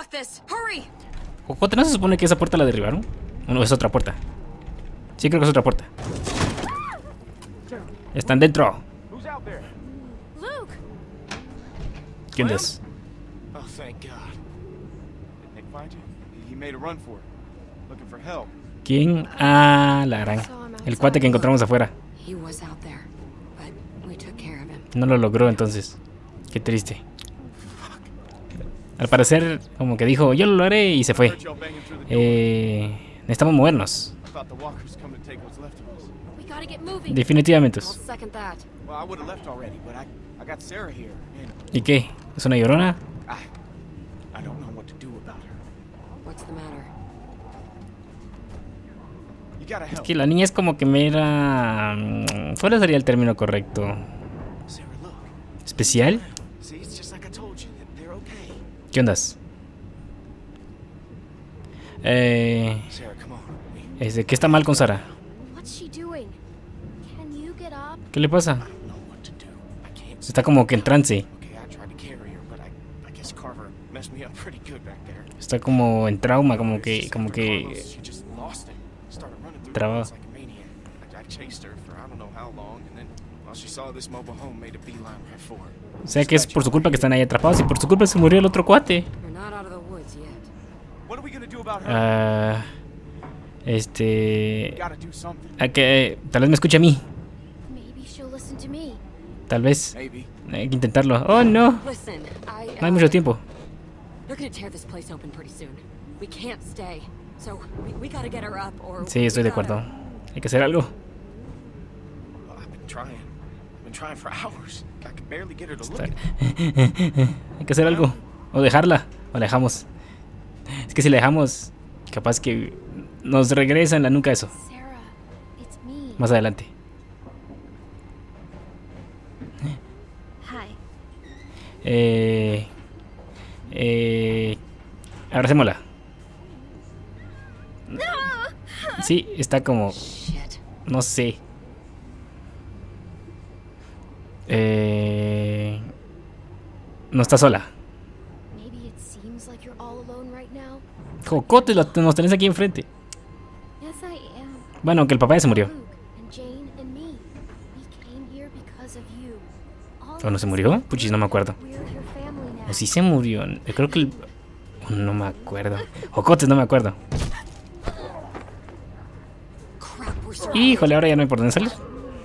unlock this. Hurry. Jocote, ¿no se supone que esa puerta la derribaron? ¿O no, es otra puerta? Sí, creo que es otra puerta. Están dentro. Who's out there? Luke. ¿Quién es? Oh, thank God. Did Nick find you? He made a run for it. Looking for help. ¿Quién? Ah, la gran. El cuate que encontramos afuera. He was out there, but we took care of him. No lo logró entonces. Qué triste. Al parecer, como que dijo, yo lo logré y se fue. Necesitamos movernos. I thought the walkers come to take what's left of us. We gotta get moving. Definitivamente. I'll second that. Well, I would have left already, but I got Sarah here, and ¿Y qué? ¿Es una llorona? I don't know what to do about her. What's the matter? You gotta Es help. que la niña es como que mera... ¿Cuál sería el término correcto? Sarah, look. ¿Especial? See, it's just like I told you. They're okay. ¿Qué ondas? Sarah, come on. ¿Qué está mal con Sara? What's she doing? Can you get up? ¿Qué le pasa? I don't know what to do. I can't. Está como que en trance. Okay, I tried to carry her, but I guess Carver messed me up pretty good back there. Está como en trauma, como que... Carlos, she just lost it. Started running through the Traba. woods like a maniac. I chased her for I don't know how long, and then while she saw this mobile home, made a beeline right for her. O sea que es por su culpa que están ahí atrapados y por su culpa se murió el otro cuate. We're not out of the woods yet. What are we gonna do about her? Ah... We gotta do something. Tal vez me escuche a mí. Maybe she'll listen to me. Tal vez. Maybe. Hay que intentarlo. ¡Oh, no! Listen, No hay mucho tiempo. They're gonna tear this place open pretty soon. We can't stay. So we gotta get her up or Sí, estoy de acuerdo. Hay que hacer algo. Well, I've been trying. I've been trying for hours. I can barely get her to look Está- at me. Hay que hacer algo. O dejarla. O la dejamos. Es que si la dejamos, capaz que nos regresa en la nuca eso. Sarah, it's me. Más adelante. Hi. Abracémosla. Sí, está como... Shit. No sé. No está sola. Maybe it seems like you're all alone right now. Jocote, nos tenés aquí enfrente. Yes, I am. Bueno, que el papá ya se murió. Luke and Jane and me. We came here because of you. All ¿O no of se us murió? are Puchis, no me acuerdo. We're your family now. O sí se murió. Creo que el... No me acuerdo. Jocotes, no me acuerdo. Crap, we're surrounded. Híjole, ahora ya no hay por dónde salir.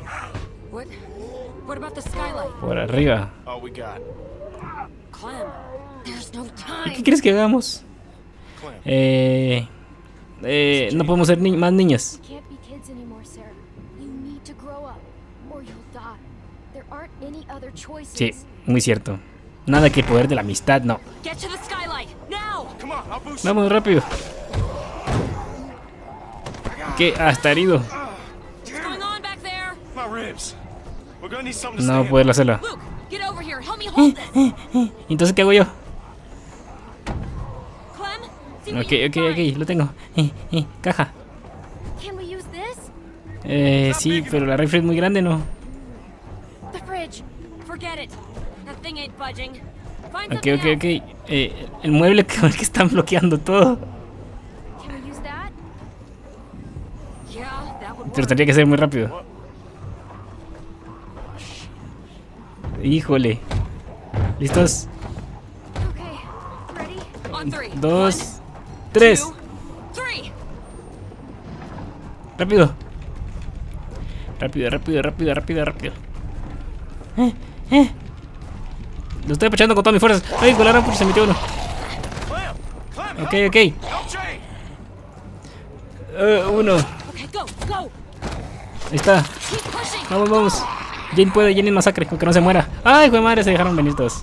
What about the skylight? Por arriba. All we got. Clem, there's no ¿Y qué time. quieres que hagamos? Clem. No podemos ser más niñas. We can't be kids anymore, Sarah. You need to grow up or you'll die. There aren't any other choices. Sí, muy cierto. Nada que el poder de la amistad, no. Get to the skylight now. Come on, I'll boost. Vamos rápido. ¿Qué? Ah, está herido. What's going on back there? My ribs. We're gonna need something to No stand. puedo hacerlo. Luke, get over here. Help me hold this. Entonces, ¿qué hago yo? Clem, see what you Ok, can find. ok, lo tengo. Caja. Can we use this? Sí, pero la refri es muy grande, ¿no? The fridge. Forget it. That thing ain't budging. Find Ok, something ok, else. ok. El mueble con el que están bloqueando todo. Can we use that? Yeah, that would Pero work. tendría que ser muy rápido. Híjole. ¿Listos? Okay. Ready? On three. 2, 3. 2, 3. Rápido. Rápido, rápido, rápido, rápido, rápido. Lo estoy apachando con todas mis fuerzas. Ay, volaron porque se metió uno. Clem, Ok, help. ok. Help Jane. Uno. Okay, go. Ahí está. Keep pushing. Vamos, vamos. Jane puede, Jane es masacre, aunque no se muera. Ay, güey madre, se dejaron venir todos.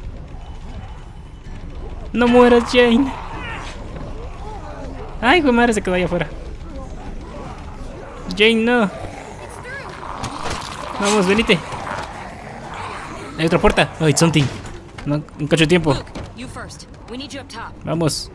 No mueras, Jane. Ay, güey madre, se quedó ahí afuera. Jane, no. Vamos, venite. Hay otra puerta. Oh, it's something. No, un cacho de tiempo. Luke, you first. We need you up top. Vamos.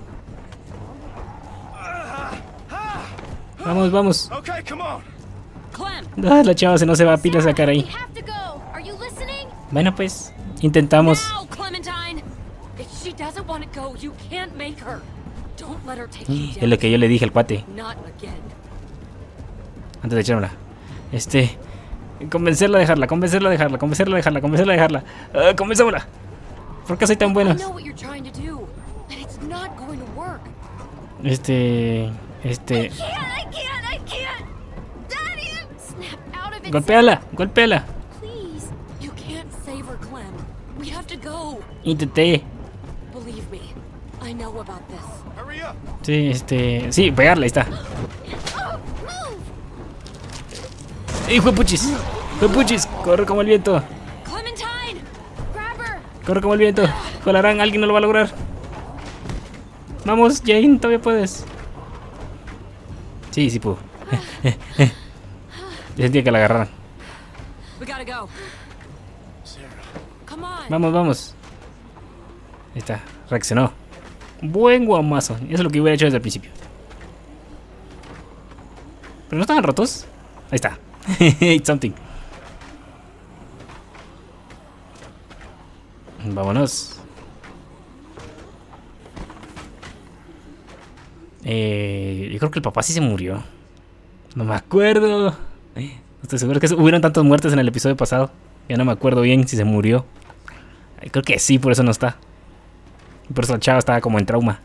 Vamos, vamos. Okay, come on. Clem. Ah, la chava se no se va a pilas a sacar We ahí. have to go. Are you listening? Bueno, pues, intentamos. Now, Clementine. Is she doesn't want to go, you can't make her. Don't let her take you Es down. lo que yo le dije al cuate Not again. antes de echármela. Convencerla a dejarla, convencerla a dejarla, convencerla a dejarla, convencerla a dejarla. Convencémosla. ¿Por qué soy tan bueno? I know what you're trying to do, and it's not going to work. I can't. Daddy, snap out of it. Golpéala, golpéala. Please. You can't save her, Clem. We have to go. Intenté. Believe me, I know about this. Hurry up. Sí, sí, pegarle, ahí está. Oh, move. ¡Hijo de puchis! ¡Juepuchis! ¡Corre como el viento! Clementine! Grab her. ¡Corre como el viento! ¡Jolarán! ¡Alguien no lo va a lograr! ¡Vamos, Jane! ¡Todavía puedes! Sí, sí pudo. Yo sentía que la agarraran. We gotta go. Sarah. Come on. Vamos, vamos. Ahí está. Reaccionó. Buen guamazo. Eso es lo que hubiera hecho desde el principio. ¿Pero no estaban rotos? Ahí está. It's something. Vámonos. Yo creo que el papá sí se murió. No me acuerdo. No estoy seguro que hubieron tantas muertes en el episodio pasado. Ya no me acuerdo bien si se murió. Creo que sí, por eso no está. Por eso la chava estaba como en trauma.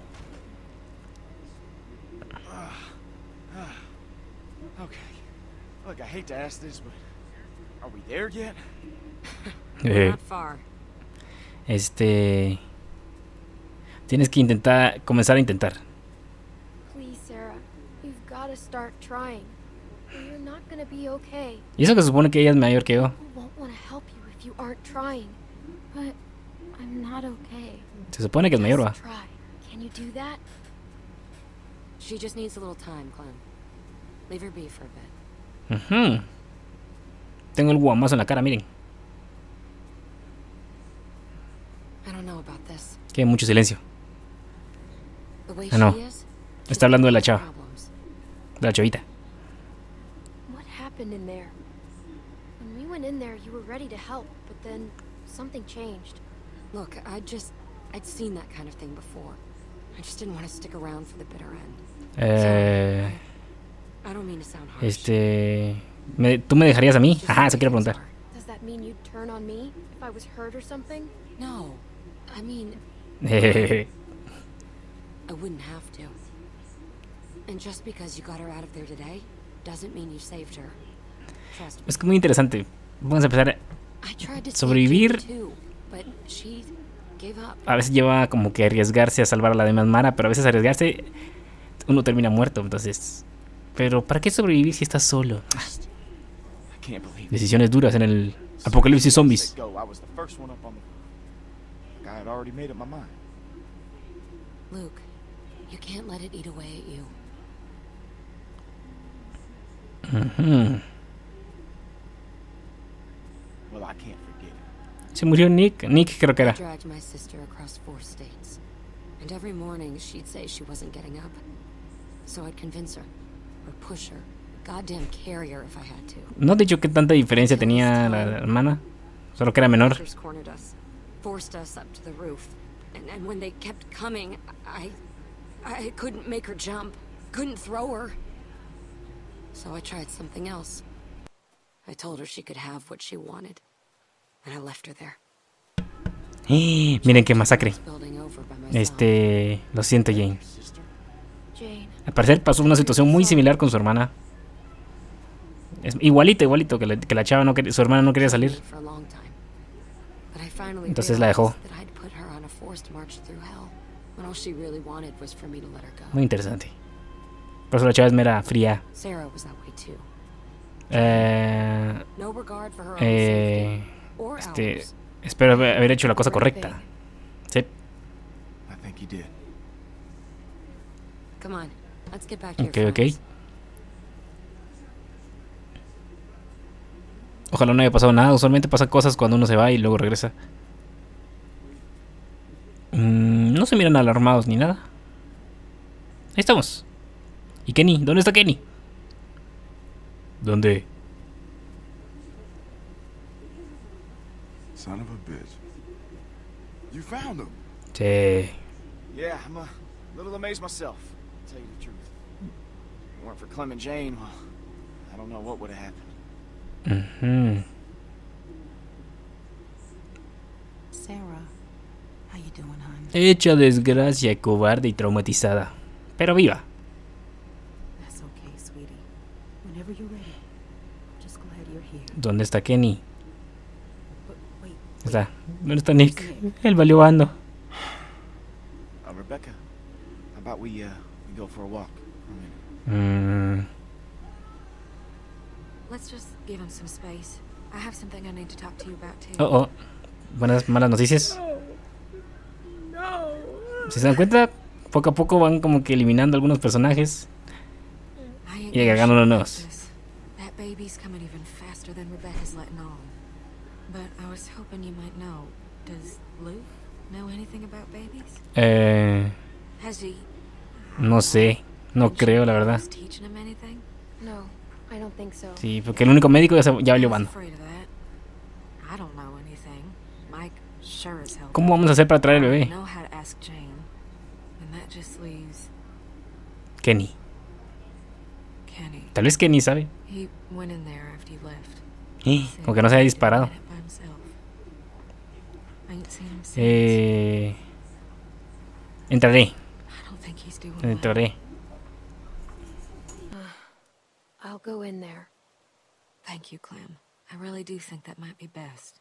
Okay. Look, I hate to ask this, but are we there yet? Not far. Tienes que comenzar a intentar. Please, Sarah. You've got to start trying. Or you're not gonna be okay. Y eso que se supone que ella es mayor que yo. I won't want to help you if you aren't trying. But I'm not okay. Se supone que es mayor, va. Just try. Can you do that? She just needs a little time, Clem. Leave her be for a bit. Ujú. Tengo el guamazo en la cara, miren. I don't know about this. Que hay mucho silencio. The way I know. she is. Está hablando de la chava, Problems. de la chavita. What happened in there? When we went in there, you were ready to help, but then something changed. Look, I'd seen that kind of thing before. I just didn't want to stick around for the bitter end. I don't mean to sound harsh. ¿Tú me dejarías a mí? Just Ajá, the eso way quiero things preguntar. are. Does that mean you'd turn on me if I was hurt or something? No, I mean, Es I wouldn't have to. And just because you got her out of there today, doesn't mean you saved her. Trust me. que muy interesante. Vamos a empezar. I tried to save Sobrevivir. Katie too, but she gave up. A veces lleva como que arriesgarse a salvar a la demás Mara, pero a veces arriesgarse uno termina muerto, entonces. Pero ¿para qué sobrevivir si estás solo? I can't believe it. Decisiones duras en el apocalipsis zombies. Go. I was the first one up on the. I had already made up my mind. Luke, you can't let it eat away at you. Ujú. Well, I can't forget it. Se murió Nick. Nick creo que I era. dragged my sister across 4 states. And every morning she'd say she wasn't getting up. So I'd convince her. Or push her. Goddamn carrier if I had to. ¿No has dicho qué tanta diferencia tenía la hermana? Solo que era menor. Pushers cornered us. Forced us up to the roof. And when they kept coming, I couldn't make her jump. Couldn't throw her. So I tried something else. I told her she could have what she wanted. And I left her there. Miren qué masacre. Building over by myself. Lo siento, Jane. Sister? Jane, Al parecer pasó una situación muy similar con su hermana. Es igualito que la chava su hermana no quería salir. For a long time. But I finally Entonces la dejó. realized that I'd put her on a forced march through hell, when all she really wanted was for me to let her go. Muy interesante. Por eso la chava es mera fría. Sarah was that way too. Eh, No regard for her own eh, safety or este, ours. espero haber hecho la cosa correcta. Sí. I think you did. Come on, let's get back to your Ok. friends. Ojalá no haya pasado nada. Usualmente pasan cosas cuando uno se va y luego regresa. No se miran alarmados ni nada. Ahí estamos. ¿Y Kenny? ¿Dónde está Kenny? ¿Dónde? Son of a bitch. You found him. Sí. Yeah, I'm a little amazed myself, to tell you the truth. If it weren't for Clem and Jane, well, I don't know what would have happened. Ujú. Sarah, how you doing, hon? Hecha desgracia, cobarde y traumatizada. Pero viva. That's okay, sweetie. Whenever you're ready. Just glad you're here. ¿Dónde está Kenny? But wait, Está. ¿Dónde está Nick? Él valió bando. Rebecca, how about we go for a walk for a minute? Let's just give him some space. I have something I need to talk to you about too. Oh, oh. Buenas, malas noticias. Si se dan cuenta, poco a poco van como que eliminando algunos personajes I ain't y gonna agregando unos sugarcoat nuevos. this. That baby's coming even faster than Rebecca's letting on. But I was hoping you might know. Does Luke know anything about babies? Has he? No sé, no creo la verdad. Was teaching him anything? No, I don't think so. Sí, porque el único médico ya valió I was bando. afraid of that. I don't know anything. Mike sure as hell. ¿Cómo vamos a hacer para traer el I bebé? know how to ask Jane, and that just leaves Kenny. Kenny. Tal vez Kenny sabe. He went in there after you left. Como que no se haya disparado. Did it by himself. I ain't seen him since. Entraré, I don't think he's doing well. entraré. I'll go in there. Thank you, Clem. I really do think that might be best.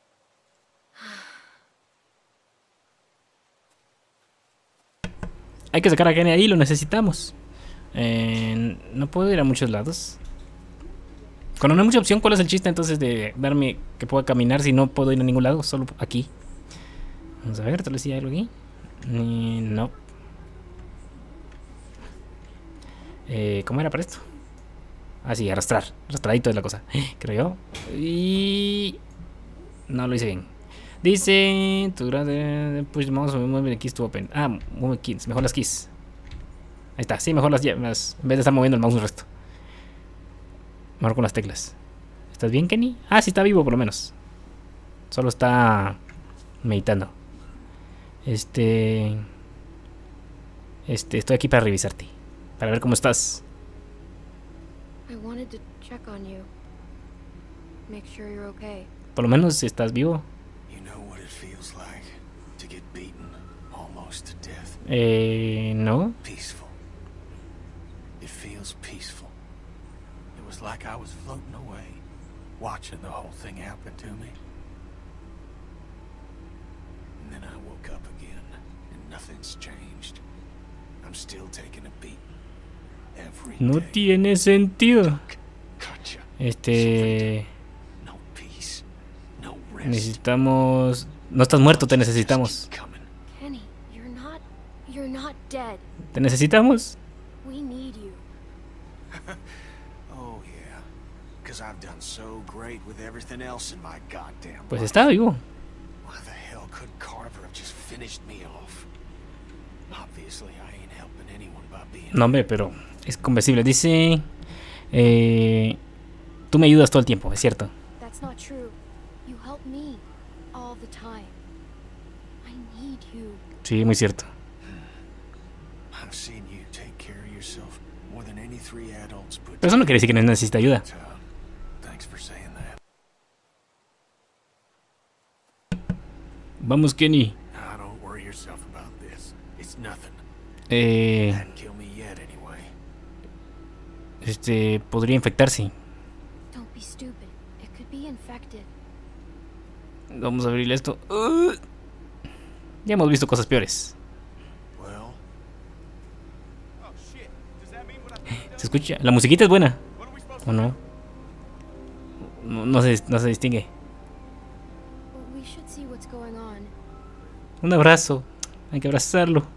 Hay que sacar a Kenny ahí, lo necesitamos. No puedo ir a muchos lados. Cuando no hay mucha opción, ¿cuál es el chiste entonces de darme que pueda caminar si no puedo ir a ningún lado? Solo aquí. Vamos a ver, tal vez sí hay algo aquí. No. ¿Cómo era para esto? Ah, sí, arrastrar. Arrastradito es la cosa. Creo yo. Y... no lo hice bien. Dice... push mouse, move the keys to open. Ah, move keys. Mejor las keys. Ahí está. Sí, mejor las en vez de estar moviendo el mouse un resto. Mejor con las teclas. ¿Estás bien, Kenny? Ah, sí está vivo por lo menos. Solo está meditando. Estoy aquí para revisarte. Para ver cómo estás. I wanted to check on you. Make sure you're okay. Por lo menos estás vivo. You know what it feels like to get beaten almost to death. No. Peaceful. It feels peaceful. It was like I was floating away, watching the whole thing happen to me. And then I woke up again, and nothing's changed. I'm still taking a beat. Every No day. tiene sentido. Gotcha. No peace. No rest. Necesitamos... No estás muerto, te necesitamos. Just keep coming. Kenny, you're not dead. Te necesitamos. We need you. Oh yeah. Because I've done so great with everything else in my goddamn Pues life. está vivo. Why the hell could Carver have just finished me off? Obviously, I ain't helping anyone by being... No, hombre, pero es convencible. Dice... tú me ayudas todo el tiempo, es cierto. That's not true. You help me all the time. I need you. Sí, muy cierto. I've seen you take care of yourself more than any three adults put Pero eso no quiere decir que no necesita ayuda. together. Thanks for saying that. Vamos, Kenny. Now, don't worry yourself about this. It's nothing. Eh, Hadn't killed me yet anyway. podría infectarse. Don't be stupid. It could be infected. Vamos a abrirle esto. Ya hemos visto cosas peores. Well. Oh shit. Does that mean what I Se escucha. La musiquita es buena. ¿O no? No se distingue. We should see what's going on. Un abrazo. Hay que abrazarlo.